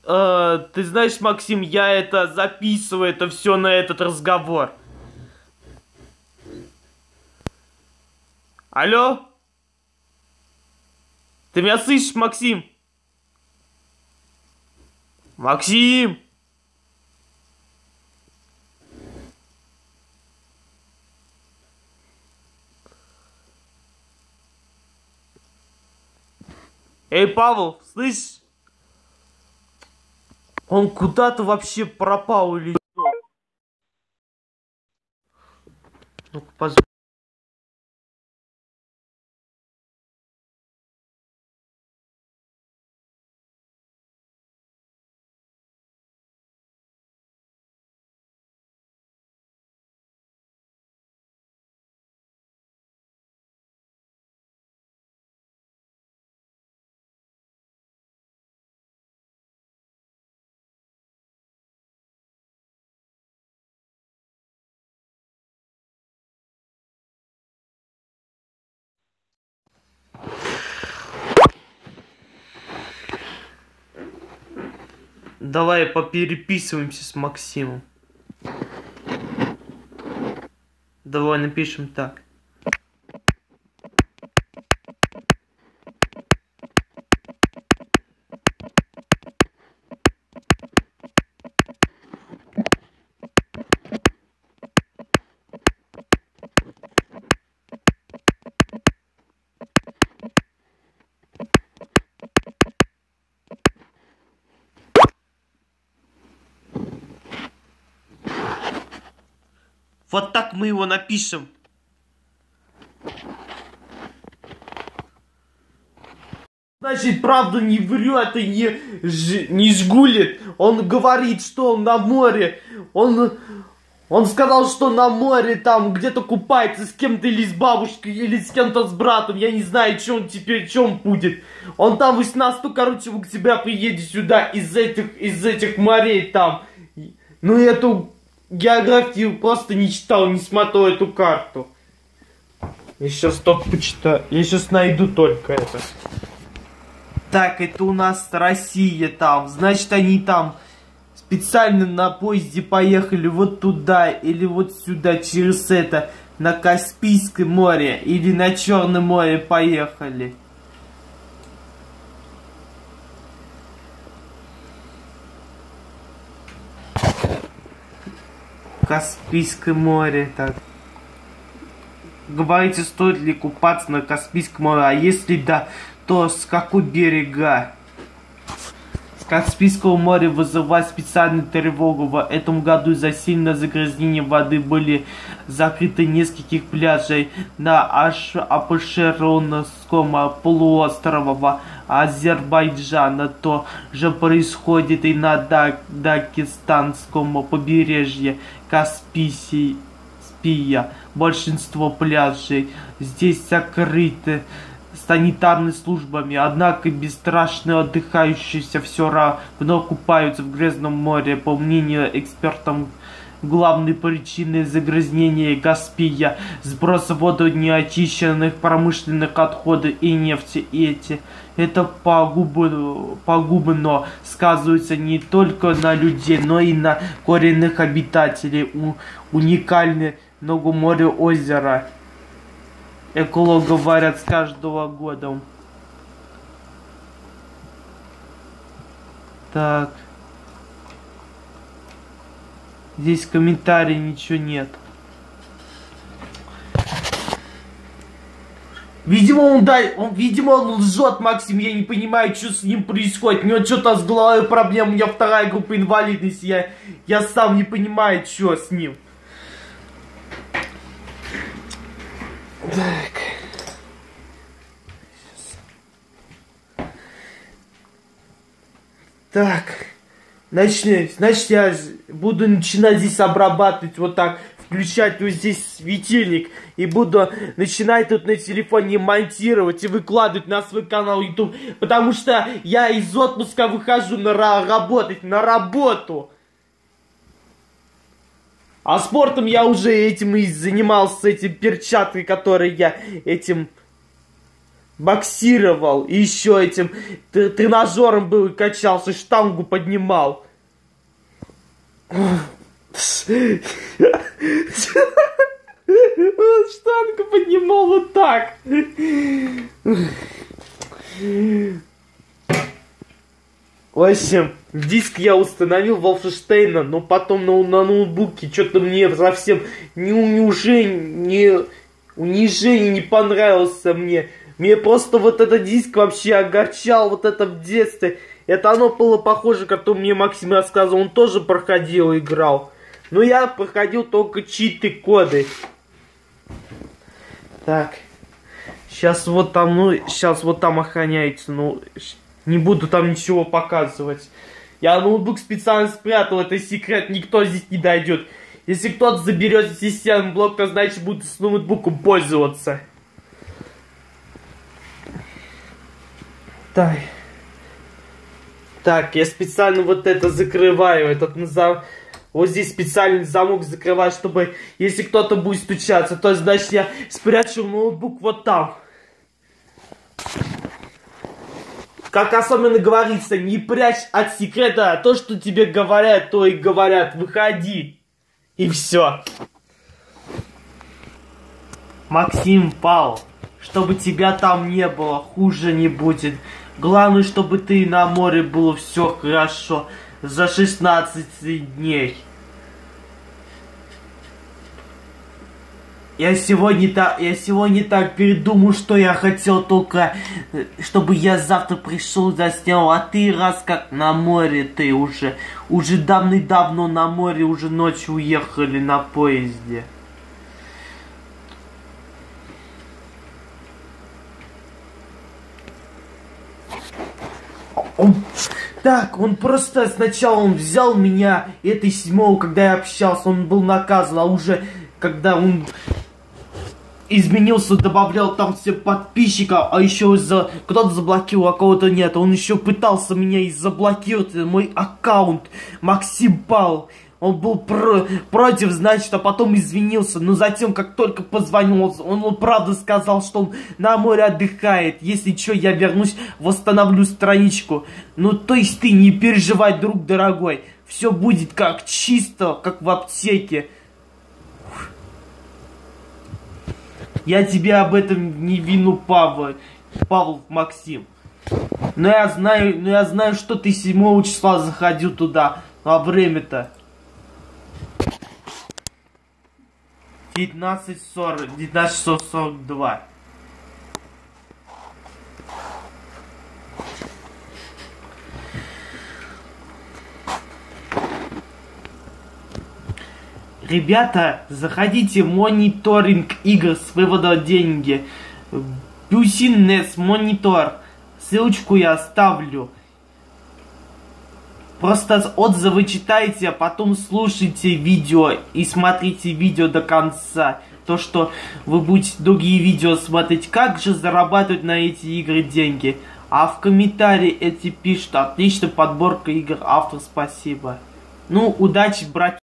Ты знаешь, Максим, я это записываю, это все на этот разговор. Алло? Ты меня слышишь, Максим? Максим! Эй, Павел, слышишь? Он куда-то вообще пропал или что? Ну-ка, давай попереписываемся с Максимом. Давай напишем так. Вот так мы его напишем. Значит, правду не врет и не жгулит. Он говорит, что он на море. Он сказал, что на море там где-то купается с кем-то или с бабушкой, или с кем-то с братом. Я не знаю, что он теперь, что он будет. Он там 18, короче, в октября приедет сюда из этих морей там. Ну, эту географию просто не читал, не смотрел эту карту. Я сейчас только почитаю. Я сейчас найду только это. Так, это у нас Россия там. Значит, они там специально на поезде поехали вот туда или вот сюда через это, на Каспийское море или на Черное море поехали. Каспийское море, так. Говорите, стоит ли купаться на Каспийском море, а если да, то с какой берега? С Каспийского моря вызывает специальную тревогу. В этом году из-за сильного загрязнения воды были закрыты нескольких пляжей на Абшеронском полуострове Азербайджана. То же происходит и на дагестанском побережье Каспия. Большинство пляжей здесь закрыты санитарными службами, однако бесстрашные отдыхающие все равно купаются в грязном море. По мнению экспертов, главной причиной загрязнения Каспия сброс в воду неочищенных промышленных отходов и нефти. Это пагубно сказывается не только на людей, но и на коренных обитателей. Уникальное море озера. Экологи говорят с каждого года. Так. Здесь комментарий ничего нет. Видимо, он лжет, Максим. Я не понимаю, что с ним происходит. У него что-то с головой проблем. У меня вторая группа инвалидности. Я сам не понимаю, что с ним. Так. Так. Значит, я буду начинать здесь обрабатывать вот так. Включать вот здесь светильник. И буду начинать тут на телефоне монтировать и выкладывать на свой канал YouTube. Потому что я из отпуска выхожу работать на работу. А спортом я уже этим и занимался, этим перчаткой, которые я этим боксировал, и еще этим тренажером был и качался, штангу поднимал. Он штангу поднимал вот так. В общем, диск я установил Wolfenstein, но потом на ноутбуке что-то мне совсем унижение не понравился мне. Мне просто вот этот диск вообще огорчал, вот это в детстве. Это оно было похоже, как мне Максим рассказывал, он тоже проходил, играл. Но я проходил только читы коды. Так. Сейчас вот там охраняется, не буду там ничего показывать. Я ноутбук специально спрятал, это секрет, никто здесь не дойдет. Если кто-то заберет системный блок, то значит буду с ноутбуком пользоваться. Так, я специально вот это закрываю, вот здесь специальный замок закрываю, чтобы, если кто-то будет стучаться, то значит я спрячу ноутбук вот там. Как особенно говорится, не прячь от секрета, то, что тебе говорят, то и говорят, выходи. И все. Максим пал, чтобы тебя там не было, хуже не будет. Главное, чтобы ты на море было все хорошо за 16 дней. Я сегодня так передумал, что я хотел только, чтобы я завтра пришел, заснял, а ты раз как на море ты уже давным-давно на море, уже ночью уехали на поезде. Он просто сначала он взял меня, этой 7-го, когда я общался, он был наказан, а уже когда он изменился, добавлял там все подписчиков, а еще кто-то заблокировал, а кого-то нет. Он еще пытался меня и заблокировать, мой аккаунт. Максим пал. Он был против, значит, а потом извинился. Но затем, как только позвонил, он правда сказал, что он на море отдыхает. Если что, я вернусь, восстановлю страничку. Ну, то есть ты не переживай, друг дорогой. Все будет как чисто, как в аптеке. Я тебе об этом не вину, Павел Максим. Но я знаю, что ты 7 числа заходил туда. А время-то 19:42. Ребята, заходите в мониторинг игр с выводом деньги. Business Monitor. Ссылочку я оставлю. Просто отзывы читайте, а потом слушайте видео и смотрите видео до конца. То, что вы будете другие видео смотреть, как же зарабатывать на эти игры деньги. А в комментарии эти пишут: отличная подборка игр, автор, спасибо. Ну, удачи, братья.